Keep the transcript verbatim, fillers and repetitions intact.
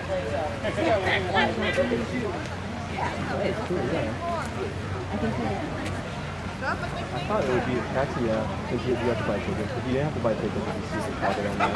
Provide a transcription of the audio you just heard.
I thought it would be a taxi, yeah, because you, you have to buy tickets. If you didn't have to buy tickets, you just pop it on there.